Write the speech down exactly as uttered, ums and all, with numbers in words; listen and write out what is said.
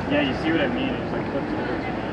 Yeah, you see what I mean? It's like flips it over.